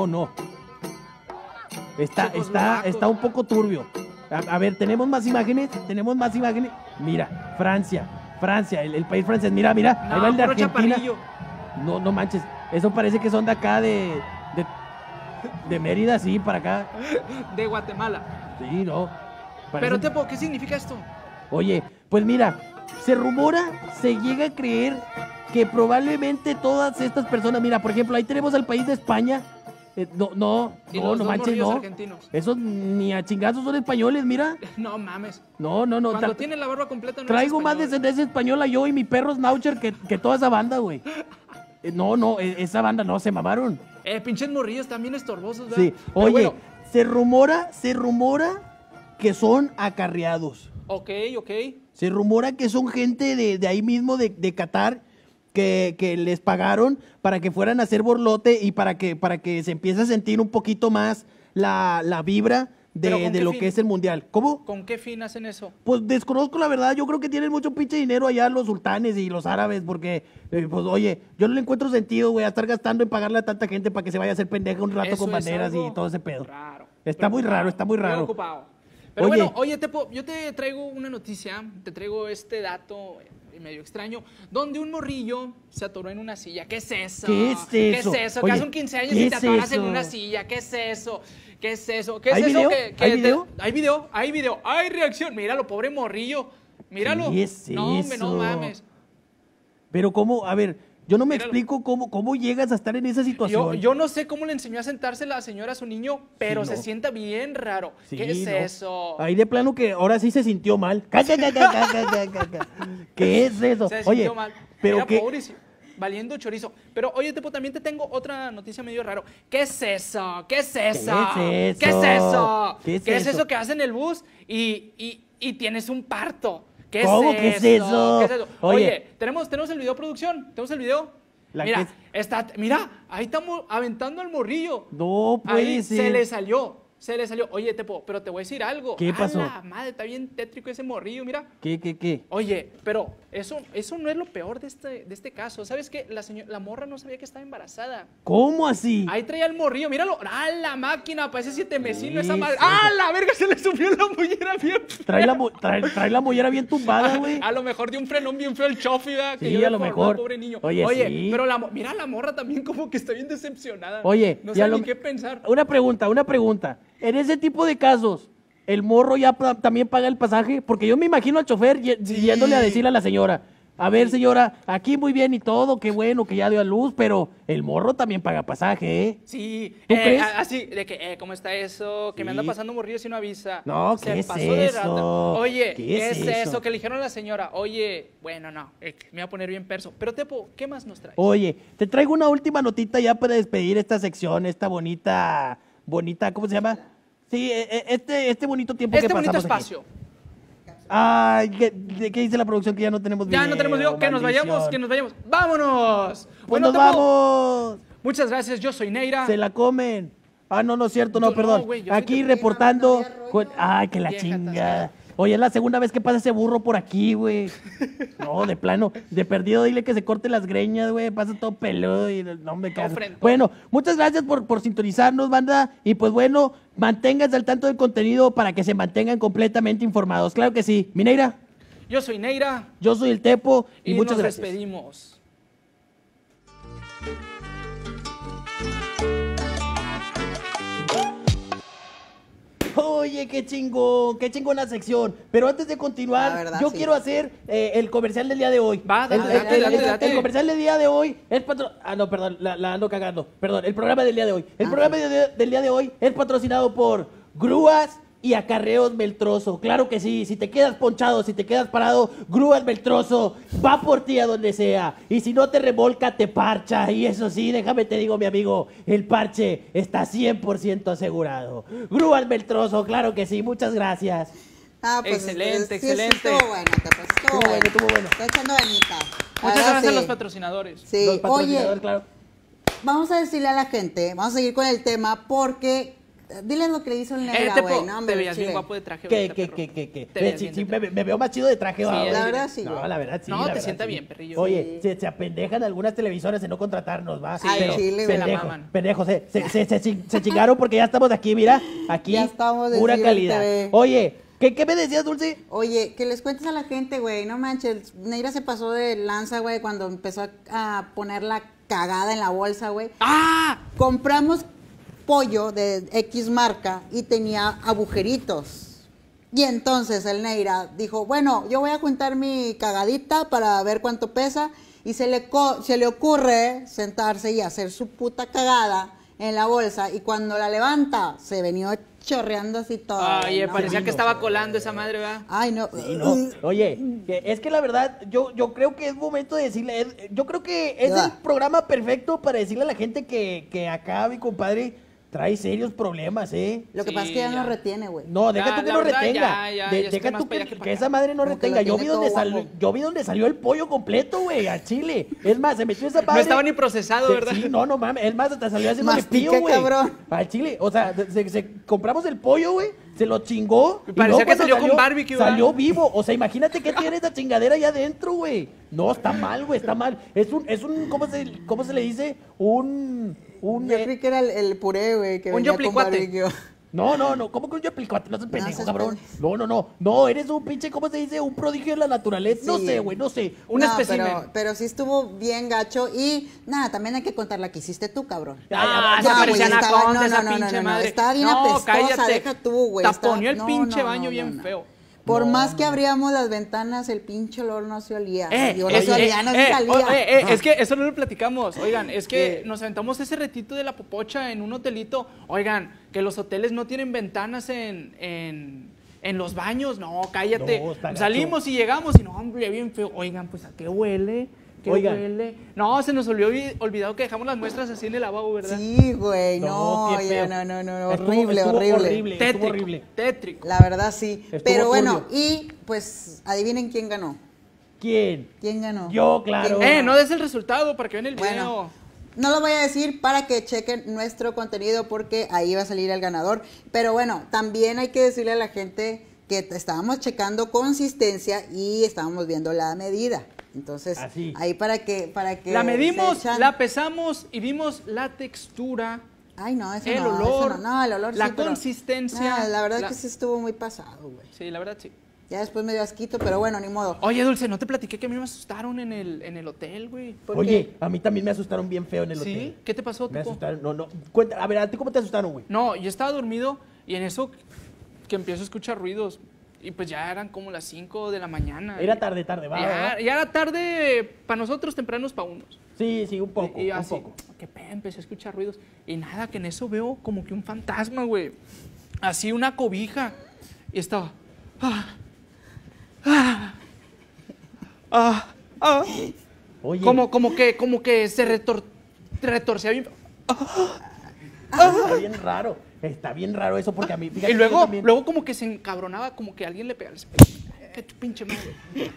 Chicos locos. Está un poco turbio. A ver, ¿tenemos más imágenes? Mira, Francia, el país francés. Mira, ahí va el de puro Argentina. chaparrillo. No manches, eso parece que son de acá de Mérida, sí, para acá. De Guatemala. Sí, no. Pero, Parecen- Tepo, ¿qué significa esto? Oye, pues mira, se llega a creer que probablemente todas estas personas, mira, por ejemplo, ahí tenemos al país de España. No Y los dos manches, morrillos no. argentinos. Esos ni a chingazos son españoles, mira. No mames. No. Cuando tiene la barba completa no Traigo es más español. descendencia española yo y mi perro Snaucher que toda esa banda, güey. Esa banda no, se mamaron. Pinches morrillos también estorbosos, ¿verdad? Sí, Pero oye, bueno, se rumora que son acarreados. ok. Se rumora que son gente de ahí mismo, de Qatar, que les pagaron para que fueran a hacer borlote y para que se empiece a sentir un poquito más la vibra ¿Pero con de qué lo fin? que es el mundial. ¿Cómo? ¿Con qué fin hacen eso? Pues desconozco la verdad, yo creo que tienen mucho pinche dinero allá los sultanes y los árabes, porque, pues oye, yo no le encuentro sentido, güey, a estar gastando en pagarle a tanta gente para que se vaya a hacer pendeja un rato Eso con es banderas y algo todo ese pedo. Raro. Está muy raro, está muy raro. Preocupado. Pero Oye. bueno, oye, Tepo, yo te traigo una noticia, te traigo este dato medio extraño, donde un morrillo se atoró en una silla. ¿Qué es eso? ¿Qué es ¿Qué eso? es eso? Oye, Que hace un 15 años ¿qué y te es atoras en eso? una silla. ¿Qué es eso? ¿Qué es eso? ¿Qué es ¿Hay eso? video? Que ¿Hay te- video? Hay video, hay reacción. Míralo, pobre morrillo. Míralo. ¿Qué es No, hombre, no eso? mames. Pero cómo, a ver, yo no me Míralo. explico cómo llegas a estar en esa situación. Yo no sé cómo le enseñó a sentarse la señora a su niño, pero Sí, se no. sienta bien raro. Sí, ¿Qué es no. eso? Ahí de plano que ahora sí se sintió mal. ¿Qué es eso? Se Oye, sintió mal. pero Mira, qué, pobrecito, valiendo chorizo. Pero oye, Tepo, también te tengo otra noticia medio raro. ¿Qué es eso? ¿Qué es eso? ¿Qué es ¿Qué es eso? eso? ¿Qué es ¿Qué es eso? eso que haces en el bus y tienes un parto? ¿Qué ¿Cómo? es ¿Qué eso? es eso? ¿Qué es eso? Oye. Oye, ¿tenemos el video, producción? ¿Tenemos el video? La Mira, que mira, ahí estamos aventando al morrillo. no puede Ahí ser. se le salió. Oye, Tepo, pero te voy a decir algo. ¿Qué pasó? A la madre, está bien tétrico ese morrillo, mira. ¿Qué? Oye, pero eso no es lo peor de este caso. ¿Sabes qué? La morra no sabía que estaba embarazada. ¿Cómo así? Ahí traía el morrillo, míralo. ¡Ah, la máquina! Parece 7 mesino esa Sí, madre. sí. ¡Ah, la verga! Se le subió la mollera bien. Trae la mollera bien tumbada, güey. A lo mejor dio un frenón bien feo el chofi, ¿verdad? Sí, yo le a lo formé mejor. al pobre niño. Oye, sí. pero mira la morra también como que está bien decepcionada. Oye, no ya sabe lo- ni qué pensar. Una pregunta. En ese tipo de casos, ¿el morro ya también paga el pasaje? Porque yo me imagino al chofer yéndole a decirle a la señora, a ver, señora, aquí muy bien y todo, qué bueno que ya dio a luz, pero el morro también paga pasaje, ¿eh? Sí, ¿Tú crees? así, de que, ¿cómo está eso? Que me anda Sí. pasando morrillo si no avisa. No, Se ¿qué es pasó de eso? rata. Oye, ¿Qué es eso? eso? Que le dijeron a la señora, oye, bueno, no, me voy a poner bien perso. Pero, Tepo, ¿qué más nos traes? Oye, te traigo una última notita ya para despedir esta sección, esta bonita, ¿cómo se llama? Sí, este bonito tiempo Este que bonito pasamos aquí. espacio. Ay, ¿qué dice la producción? Que ya no tenemos video. Ya no tenemos video, que nos vayamos, ¡Vámonos! Pues Bueno, nos Tepo, vamos. muchas gracias, yo soy Neira. Se la comen. Ah, no, no es cierto, no, Yo perdón. no, güey, yo soy Aquí de- reportando. no había rollo. Ay, que la Vieja chingada. atascada. Oye, es la segunda vez que pasa ese burro por aquí, güey. No, de plano. De perdido, dile que se corte las greñas, güey. Pasa todo peludo y no me caso. frentón. Bueno, muchas gracias por sintonizarnos, banda. Y pues bueno, manténganse al tanto del contenido para que se mantengan completamente informados. Claro que sí. Mineira, Yo soy Neira yo soy el Tepo y, y muchas nos gracias. despedimos. Oye, qué chingona sección. Pero antes de La continuar, verdad, yo sí. quiero hacer el comercial del día de hoy. Va, date, date. El comercial del día de hoy es no, perdón, la ando cagando. Perdón, el programa del día de hoy. El programa del día de hoy es patrocinado por Grúas y Acarreos Beltroso. Claro que sí, si te quedas ponchado, si te quedas parado, Grúas Beltroso va por ti a donde sea. Y si no te remolca, te parcha. Y eso sí, déjame te digo, mi amigo, el parche está 100% asegurado. Grúas Beltroso, claro que sí, muchas gracias. Ah, pues, Excelente, sí, excelente. Estuvo bueno, estuvo bueno. Estuvo bueno. Está echando ganita. Muchas Ahora gracias a sí. los patrocinadores. Sí, Los patrocinadores, oye, claro. vamos a decirle a la gente, vamos a seguir con el tema porque diles lo que le hizo el Negra, Tepo, güey, no, hombre, te veías bien chile. guapo de traje. ¿Qué? ahorita, perro. Te veías Sí, bien sí, de traje. me veo más chido de traje, Sí, ¿va? la verdad sí, No, güey. la verdad sí. No, la te verdad sienta sí. bien, perrillo. Oye, se apendejan algunas televisoras en no contratarnos, ¿va? Ay, Pero chile, güey. la pendejo, maman. pendejo, se chingaron porque ya estamos aquí, mira, aquí, Ya estamos de pura Ciber calidad. TV. Oye, ¿qué me decías, Dulce? Oye, que les cuentes a la gente, güey, no manches, Neira se pasó de lanza, güey, cuando empezó a poner la cagada en la bolsa, güey. ¡Ah! Compramos pollo de X marca y tenía agujeritos. Y entonces el Neira dijo, bueno, yo voy a juntar mi cagadita para ver cuánto pesa. Y se le ocurre sentarse y hacer su puta cagada en la bolsa. Y cuando la levanta, se venía chorreando así todo. Oye, ¿no? parecía que estaba colando esa madre, ¿verdad? Ay, no. No, oye, es que la verdad, yo creo que es momento de decirle, yo creo que es Ya. el programa perfecto para decirle a la gente que acá mi compadre trae serios problemas, ¿eh? Lo que Sí, pasa es que ya ya. no retiene, güey. No, deja Ya, tú que la no verdad, retenga. ya Deja estoy más tú para allá que para que acá. esa madre no Como que retenga. lo Yo vi, tiene donde todo guapo. yo vi donde salió el pollo completo, güey, a Chile. Es más, se metió esa madre. No estaba ni procesado, ¿verdad? Sí, no mames. Es más, hasta salió haciendo Mastica, pío, güey. cabrón. Al Chile. O sea, compramos el pollo, güey. Se lo chingó. Y y parecía luego que cuando salió con barbecue, ¿verdad? Salió vivo. O sea, imagínate qué tiene esa chingadera allá adentro, güey. No, está mal, güey, está mal. Es un, ¿cómo se le dice? Yo creí que era el puré, güey, que Un venía con yoplicuate. barbecue. No, ¿cómo que un yoplicuate? No seas pendejo, seas cabrón. pendejo. No, eres un pinche, ¿cómo se dice? Un prodigio de la naturaleza. No Sí. sé, güey, no sé. Un No, espécimen. pero sí estuvo bien gacho y nada, también hay que contar la que hiciste tú, cabrón. Ah, se Ya, parecía güey, estaba- anaconda esa no, pinche no, madre. estaba bien No, apestosa, cállate. deja tú, güey. Taponió el estaba- pinche no, baño no, bien no. feo. Por más que abríamos las ventanas, el pinche olor no se olía. Digo, no es- se olía, no se salía. es que eso no lo platicamos. Oigan, es que ¿Qué? nos aventamos ese retito de la popocha en un hotelito. Oigan, que los hoteles no tienen ventanas en los baños. No, cállate. No, está gacho. Salimos y llegamos y no, hombre, bien feo. Oigan, pues ¿a qué huele? ¿Qué Oigan. huele? No, se nos olvidado que dejamos las muestras así en el lavabo, ¿verdad? Sí, güey, no, qué ya, feo. no, Estuvo horrible. estuvo Tétrico, horrible. tétrico. La verdad sí. Estuvo Pero bueno, turbio. y pues adivinen quién ganó. ¿Quién? ¿Quién ganó? Yo, claro. ¿Quién ganó? No des el resultado para que vean el video. Bueno, no lo voy a decir para que chequen nuestro contenido porque ahí va a salir el ganador. Pero bueno, también hay que decirle a la gente que estábamos checando consistencia y estábamos viendo la medida. Entonces, Así. ahí para que La medimos, se echan- la pesamos y vimos la textura. Ay, no, eso el no, olor, eso no, el olor la sí, pero- consistencia, No, la verdad la- es que sí estuvo muy pasado, güey. Sí, la verdad sí. Ya después me dio asquito, pero bueno, ni modo. Oye, Dulce, ¿no te platiqué que a mí me asustaron en el hotel, güey? ¿Por Oye, a mí también me asustaron bien feo en el ¿Sí? hotel. ¿Qué te pasó, Me tipo? asustaron, no. Cuenta, a ver, ¿a ti cómo te asustaron, güey? No, yo estaba dormido y en eso que empiezo a escuchar ruidos. Y pues ya eran como las 5 de la mañana. Era tarde, va. ¿verdad? Ya era tarde para nosotros, tempranos para unos. Sí, un poco, Y un así, poco. qué pena, empecé a escuchar ruidos. Y nada, que en eso veo como que un fantasma, güey. Así una cobija. Y estaba... Oye, Como que se retorcía bien. está bien raro eso porque a mí, fíjate Y que yo luego también- como que se encabronaba, como que alguien le pegara. que tu pinche madre.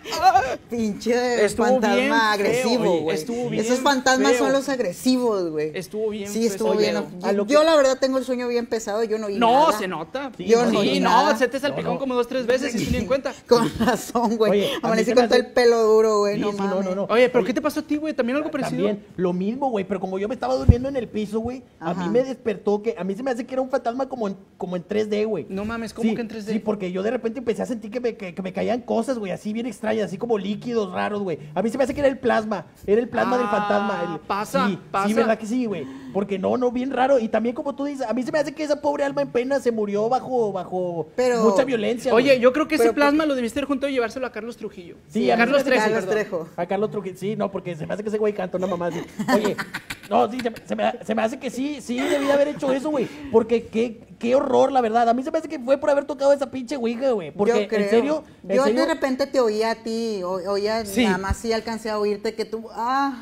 Pinche Estuvo fantasma bien feo, agresivo, oye, güey. estuvo bien Esos fantasmas feo. son los agresivos, güey. Estuvo bien Sí, feo estuvo ese bien. pedo. Yo, la verdad, tengo el sueño bien pesado. Yo no oí No, nada. se nota. Yo no oí nada. se te salpicó como 2, 3 veces y tú ni en cuenta. Con razón, güey. Oye, a mí Amanecí se con me todo hace- el pelo duro, güey. Sí, No sí, mames. no. Oye, ¿pero qué te pasó a ti, güey? ¿También algo parecido? También, lo mismo, güey, pero como yo me estaba durmiendo en el piso, güey, a Ajá. mí me despertó que, a mí se me hace que era un fantasma como en 3D, güey. No mames, ¿cómo Sí, que en 3D? Sí, porque yo de repente empecé a sentir que me caían cosas, güey, así bien extrañas, así como líquidos raros, güey. A mí se me hace que era el plasma del fantasma. pasa, Sí, pasa. sí, ¿verdad que sí, güey? Porque no, bien raro. Y también como tú dices, a mí se me hace que esa pobre alma en pena se murió bajo Pero- mucha violencia, Oye, güey. yo creo que ese Pero- plasma lo debiste haber junto y llevárselo a Carlos Trujillo. Sí, a a mí Carlos se me hace Trejo. Carlos perdón. Trejo. A Carlos Trujillo, sí, no, porque se me hace que ese güey canta una mamá así. Oye, no, sí, se me hace que sí, debí haber hecho eso, güey. Porque qué horror, la verdad. A mí se me hace que fue por haber tocado esa pinche ouija, güey. Porque, Yo creo. en serio, Yo de repente te oía a ti, oía, Sí. nada más sí alcancé a oírte que tú,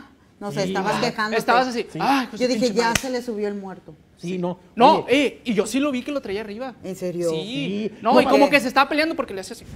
no sé, Sí, estabas ah, quejándote. Estabas así. Sí. Ay, hijo de Yo su dije, pinche ya madre. se le subió el muerto. Sí, no. No, Oye, y yo sí lo vi que lo traía arriba. ¿En serio? Sí. Sí. No, No, y como porque- que se estaba peleando porque le hacía así.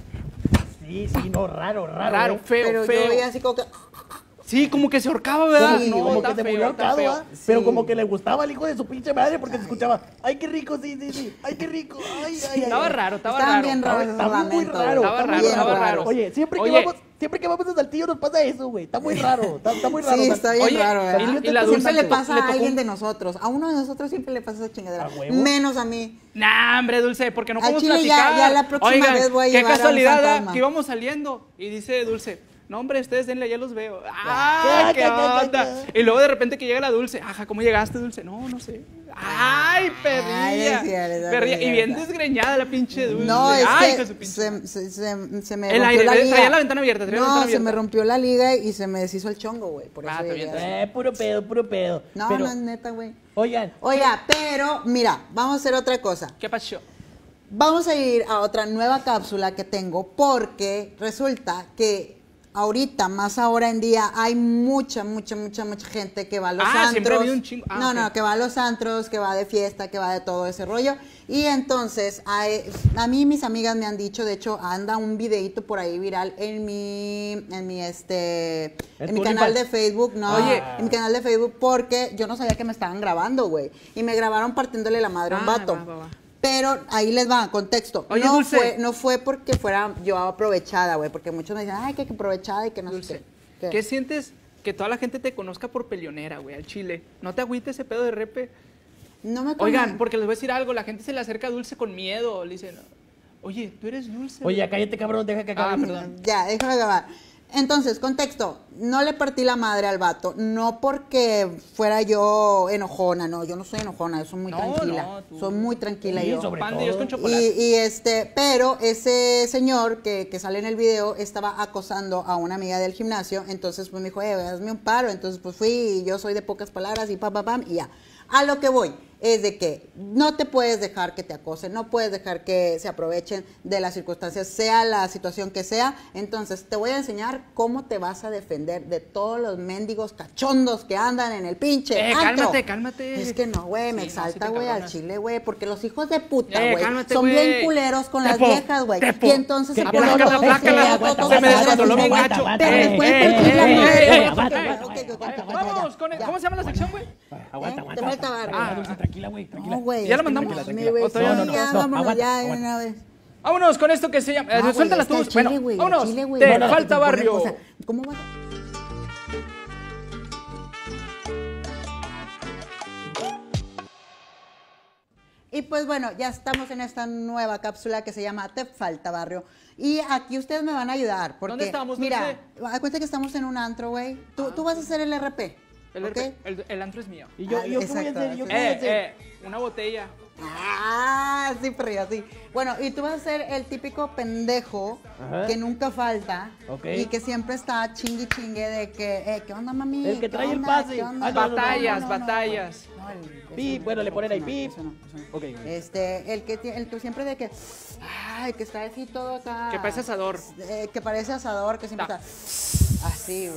sí, no, raro. Raro, ¿eh? feo, Pero feo. yo oía así como que, Sí, como que se ahorcaba, ¿verdad? Sí, no, Como está que se feo, murió está ahorcado, feo. ¿ah? Pero Sí. como que le gustaba al hijo de su pinche madre porque se escuchaba, ay, qué rico, sí, ay, qué rico, ay. Estaba raro, estaba estaban raro. bien raros esos Está muy lamentos, raro, güey. estaba Bien raro, estaba raro. Oye, siempre que vamos a Saltillo nos pasa eso, güey. Está muy raro, está muy raro. Sí, o sea, está bien Oye, raro, ¿verdad? y la Siempre Dulce le le pasa tocó a alguien de nosotros. A uno de nosotros siempre le pasa esa chingadera. ¿A huevo? Menos a mí. Nah, hombre, Dulce, porque no Al podemos chile ya- platicar. ya la próxima Oigan, vez voy a qué llevar a un casualidad, fantasma. que íbamos saliendo y dice Dulce, no, hombre, ustedes denle, ya los veo. ¡Ah, qué Ya. onda! Y luego de repente que llega la Dulce, ajá, ¿cómo llegaste, Dulce? No sé. ¡Ay, perrilla! Ay, es cierto, Perrilla. es Y bien cierto. desgreñada la pinche Dulce. No, es ¡Ay, que hijo de su pinche! se me El rompió aire, la liga. traía la ventana abierta, traía la No, ventana se me abierta. rompió la liga y se me deshizo el chongo, güey. Por eso Ah, está llegué bien, así. puro pedo. No, Pero, no es neta, güey. oigan, Oiga, pero mira, vamos a hacer otra cosa. ¿Qué pasó? Vamos a ir a otra nueva cápsula que tengo porque resulta que ahorita, más ahora en día, hay mucha gente que va a los antros. siempre ha habido un chingo. Ah, ok. No, que va a los antros, que va de fiesta, que va de todo ese rollo. Y entonces, a mí mis amigas me han dicho, de hecho, anda un videito por ahí viral en mi tu canal de OnlyFans? Facebook, no, Oye. en mi canal de Facebook, porque yo no sabía que me estaban grabando, güey. Y me grabaron partiéndole la madre a un Ah, vato. va. Pero ahí les va, contexto. Oye, no, Dulce. no fue porque fuera yo aprovechada, güey, porque muchos me dicen, ay, que aprovechada y que no Dulce, sé qué. ¿qué sientes que toda la gente te conozca por peleonera, güey, al chile? ¿No te agüites ese pedo de repe? No me Oigan, conven- porque les voy a decir algo, la gente se le acerca a Dulce con miedo, le dicen, oye, tú eres Dulce. oye, güey". cállate, cabrón, deja que acabe. Ah, perdón. Ya, déjame acabar. Entonces, contexto, no le partí la madre al vato, no porque fuera yo enojona, no, yo no soy enojona, yo soy muy No, tranquila, no, tú- soy muy tranquila Sí, yo. sobre Pan de todo. Dios con chocolate. Pero ese señor que sale en el video estaba acosando a una amiga del gimnasio, entonces pues me dijo, hazme un paro, entonces pues fui y yo soy de pocas palabras y pam, y ya. A lo que voy es de que no te puedes dejar que te acosen, no puedes dejar que se aprovechen de las circunstancias, sea la situación que sea. Entonces te voy a enseñar cómo te vas a defender de todos los mendigos cachondos que andan en el pinche antro. Cálmate. Es que no, güey, me Sí, no, exalta, sí te güey, al encabronas. chile, güey, porque los hijos de puta, güey, cálmate, son güey. bien culeros con las Tepo, viejas, güey. tepo. Y entonces Que- se que ponen no, todos plácala. todos Se me descontroló bien agresivos, gacho. güey. Pero después Vamos, ¿cómo se llama la sección, güey? Aguanta. Te falta barba. Dulce, tranquila, güey, tranquila. No, güey. ¿Ya la es que mandamos? me Tranquila, güey, ¿o todavía sí, no? ya, No, vámonos, aguanta, ya, de aguanta. una vez. Vámonos con esto que se llama. Ah, güey, Suéltala es que tú. al chile, Bueno, güey, al vámonos. chile, güey, Te no, falta no, barrio. o sea, ¿cómo vas? Y pues bueno, ya estamos en esta nueva cápsula que se llama Te Falta Barrio. Y aquí ustedes me van a ayudar. Porque, ¿Dónde estamos, mira, haz cuenta que estamos en un antro, güey. Tú vas a hacer el RP. El, ¿ok? el antro es mío. ¿Y yo qué voy a Exacto, hacer? ¿Yo qué voy a hacer? Una botella. Ah, sí, pero sí. Bueno, y tú vas a ser el típico pendejo Ajá. que nunca falta Ok. y que siempre está chingue de que, ¿qué onda, mami? El que ¿Qué trae el onda? pase. ¿Qué onda? Ah, no, no, no, Batallas, no, batallas. No, Pip, bueno, le ponen ahí, pip. Eso no. Ok. El que siempre de que, ay, que está así todo acá. Que parece asador. Que parece asador, que siempre Ta. está así, güey.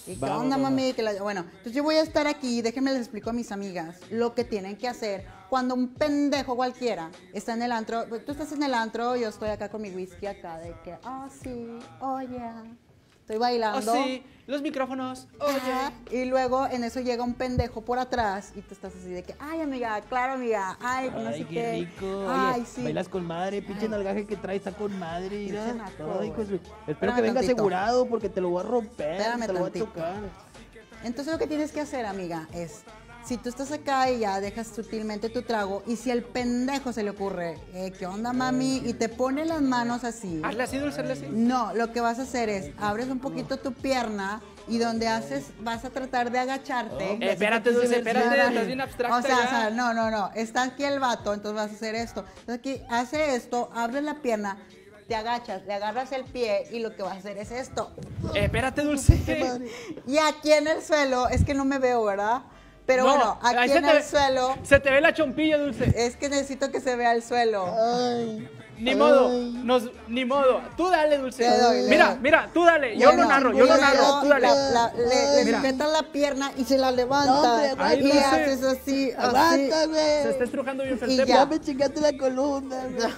¿Y qué onda, mami? Bueno, entonces yo voy a estar aquí, déjenme les explico a mis amigas lo que tienen que hacer cuando un pendejo cualquiera está en el antro. Tú estás en el antro, yo estoy acá con mi whisky acá de que, sí, oye, estoy bailando. sí, los micrófonos. Ajá, y luego en eso llega un pendejo por atrás y tú estás así de que, ay, amiga, claro, amiga, ay, pues no sé qué rico. Ay, Oye, sí. bailas con madre, pinche nalgaje que traes está con madre. Mira. Pinche naco, Ay, güey. espero Espérame que venga tantito. asegurado porque te lo voy a romper, Espérame te lo voy a tantito. tocar. Entonces lo que tienes que hacer, amiga, es, si tú estás acá y ya dejas sutilmente tu trago, y si el pendejo se le ocurre, ¿qué onda, mami? Y te pone las manos así. Hazle así, Dulce, hazle así. No, lo que vas a hacer es, abres un poquito tu pierna y donde haces, vas a tratar de agacharte. Espérate, Dulce, espérate, estás bien abstracta O sea, ya. no, está aquí el vato, entonces vas a hacer esto. Entonces aquí, hace esto, abres la pierna, te agachas, le agarras el pie y lo que vas a hacer es esto. Espérate, Dulce. Y aquí en el suelo, es que no me veo, ¿verdad? Pero No, bueno, ahí aquí se en te el ve- suelo, Se te ve la chompilla, Dulce. es que necesito que se vea el suelo. Ni modo, ni modo. Tú dale, Dulce. Le doy, le Mira, doy. mira, tú dale. Yo Bueno, lo narro, tú dale. Le Mira. sujetas la pierna y se la levanta. No, hombre, Ay, y Dulce. haces así, así. Aguanta, güey. Se está estrujando bien Y feo. ya. Ya me chingaste la columna, güey.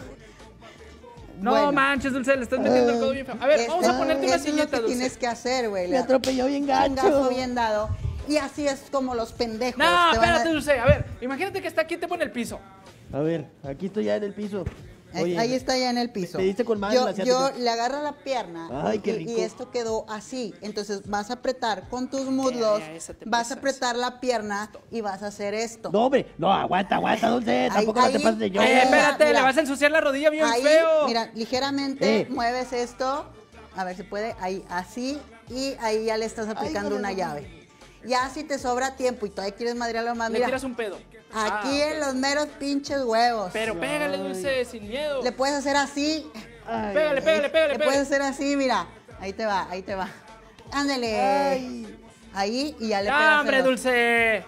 No Bueno. manches, Dulce, le estás metiendo el codo bien feo. A ver, vamos a ponerte una Eso es lo sillita, que Dulce. tienes que hacer, güey. Me atropelló bien Un gaso gacho. bien dado. Y así es como los pendejos. No, te van a- espérate, Dulce. A ver, imagínate que está aquí y te pone el piso. A ver, aquí estoy ya en el piso. Oye, Ahí está ya en el piso. me diste con madre yo, la asiática. yo le agarro la pierna Ay, qué y rico. esto quedó así. Entonces vas a apretar con tus muslos, Ya, esa te vas pasas. a apretar la pierna y vas a hacer esto. No, hombre, no, aguanta, Dulce. Tampoco no te ahí- pases de yo. ahí- Espérate, mira. le vas a ensuciar la rodilla bien Ahí, feo. mira, ligeramente Eh. mueves esto, a ver si puede, ahí, así, y ahí ya le estás aplicando una llave. Ya si te sobra tiempo y todavía quieres madrearlo más, Le mira, tiras un pedo. aquí Ah, en ok. los meros pinches huevos. Pero pégale, Dulce, sin miedo. Le puedes hacer así, Ay, Pégale, pégale, pégale, le puedes pégale. hacer así, mira, ahí te va, ahí te va. Ándale. Ahí y ya le pegas ¡Ah, el hombre, otro. Dulce!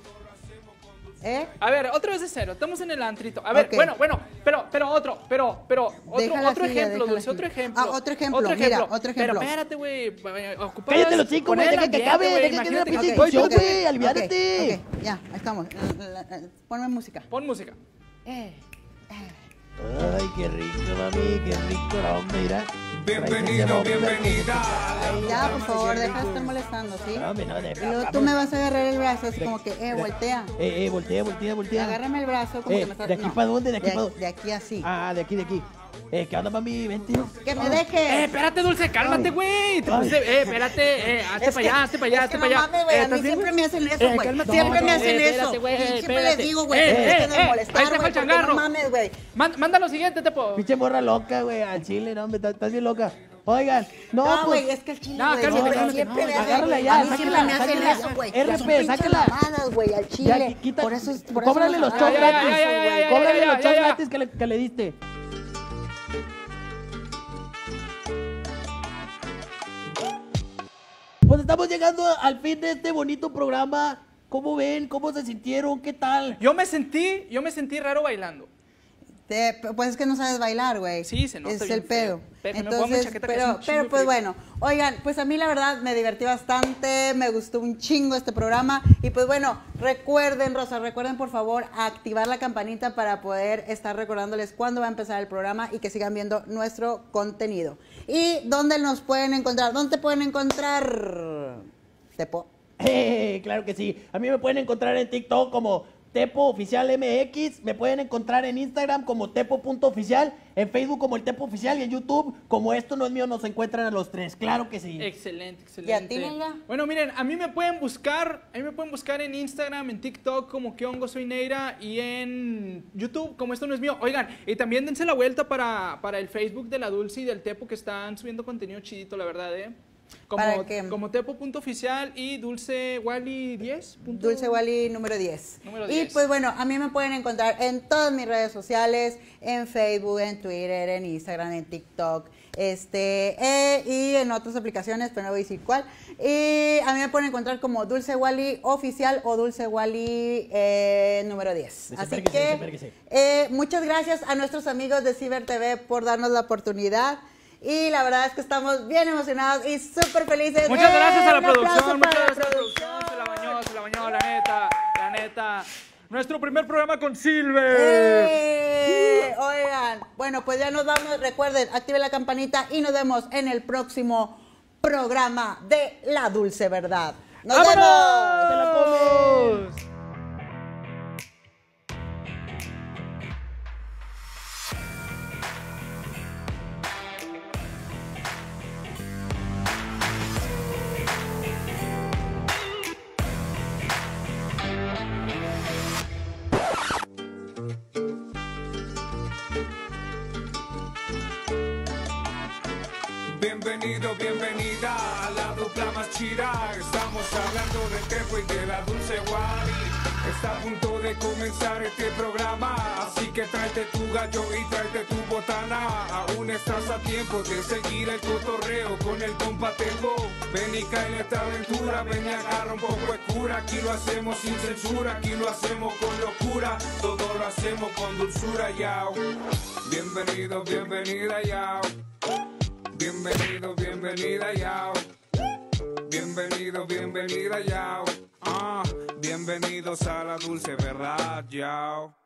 ¿Eh? A ver, otra vez de cero. Estamos en el antrito. A ver, Ok. bueno, pero otro Déjala otro así, ya, ejemplo, déjala Dulce, así. otro ejemplo. Otro ejemplo, mira, otro ejemplo. Pero espérate, güey. Ocupas Cállate los chicos, güey, poner el deja que ambiente, acabe, güey, deja que imagínate dé la que- pinche Voy, instrucción, espérate. güey, aliviárate. Ok, ya, ahí estamos. Ponme música. Pon música. Ay, qué rico, mami, qué rico, la hombre, mira. Bienvenido, bienvenida. Ya, por favor, deja de estar molestando, ¿sí? No, hombre, no, Y luego tú me vas a agarrar el brazo, así como que, voltea. Voltea. Agárrame el brazo como que me estás... ¿de aquí para dónde? ¿De aquí para dónde? De aquí así. Ah, de aquí. ¿Qué onda, mami? Vente. ¡Que me dejes! Espérate, Dulce, cálmate, güey. Te puse, espérate, hazte Es para allá, hazte para allá, es hazte que para no allá. mames, güey, a ¿estás mí bien, siempre güey? me hacen eso, güey. Cálmate, Siempre no, me no, hacen eso. espérate, güey, Y siempre espérate. les digo, güey, Eh, dejen de ahí molestar, te fue güey, el porque changarro. no mames, güey. Manda lo siguiente, Tepo. Pinche morra loca, güey, al chile, no, hombre, estás bien loca. Oigan, No, no, güey, pues, es que el chile, No, güey, cálmate, siempre, cálmate, siempre no, me hacen, agárrala güey. ya, A mí siempre sácala, me hacen sácala. eso, güey. RP, Son pinches sácala. mamadas, güey, al ya, chile. quita, Por eso cóbrale los nos shows ya, gratis, ya, ya, ya, ya, cóbrale ya, los ya, shows ya. gratis que le diste. Pues estamos llegando al fin de este bonito programa. ¿Cómo ven? ¿Cómo se sintieron? ¿Qué tal? Yo me sentí raro bailando. Pues es que no sabes bailar, güey. Sí, se nota Es bien el pedo. feo. Pero me pongo mi chaqueta que hace un chingo pero de pues frío. bueno, oigan, pues a mí la verdad me divertí bastante, me gustó un chingo este programa y pues bueno, recuerden, Rosa, recuerden por favor activar la campanita para poder estar recordándoles cuándo va a empezar el programa y que sigan viendo nuestro contenido. ¿Y dónde nos pueden encontrar? ¿Dónde te pueden encontrar? Tepo. Claro que sí. A mí me pueden encontrar en TikTok como Tepo Oficial MX, me pueden encontrar en Instagram como Tepo.oficial, en Facebook como el Tepo Oficial y en YouTube como Esto No Es Mío nos encuentran a los tres. Claro que sí. Excelente, excelente. ¿Y a ti, Neira? Bueno, miren, a mí me pueden buscar en Instagram, en TikTok como Que Hongo Soy Neira y en YouTube como Esto No Es Mío. Oigan, y también dense la vuelta para el Facebook de la Dulce y del Tepo que están subiendo contenido chidito, la verdad, ¿Para qué? Como Tepo.oficial y Dulce Wally 10. Dulce Wally número 10. Número Y 10. pues bueno, a mí me pueden encontrar en todas mis redes sociales, en Facebook, en Twitter, en Instagram, en TikTok, y en otras aplicaciones, pero no voy a decir cuál. Y a mí me pueden encontrar como Dulce Wally Oficial o Dulce Wally número 10. Así Desempérguese. que muchas gracias a nuestros amigos de Ciber TV por darnos la oportunidad. Y la verdad es que estamos bien emocionados y súper felices. Muchas gracias a la Un aplauso producción, para muchas la gracias a la producción. Se la bañó, la neta. Nuestro primer programa con Silver. Oigan, bueno, pues ya nos vamos. Recuerden, activen la campanita y nos vemos en el próximo programa de La Dulce Verdad. ¡Nos vemos! ¡Se la comemos! Bienvenido, bienvenida a la dupla más chida. Estamos hablando del Tepo y de la Dulce Wari. Está a punto de comenzar este programa, así que tráete tu gallo y tráete tu botana. Aún estás a tiempo de seguir el cotorreo con el compa Tepo. Ven y cae en esta aventura, ven y agarra un poco de cura. Aquí lo hacemos sin censura, aquí lo hacemos con locura. Todo lo hacemos con dulzura, yao. Bienvenido, bienvenida, yao. Bienvenido, bienvenida, yao. Bienvenido, bienvenida, yao. Bienvenidos a la dulce verdad, yao.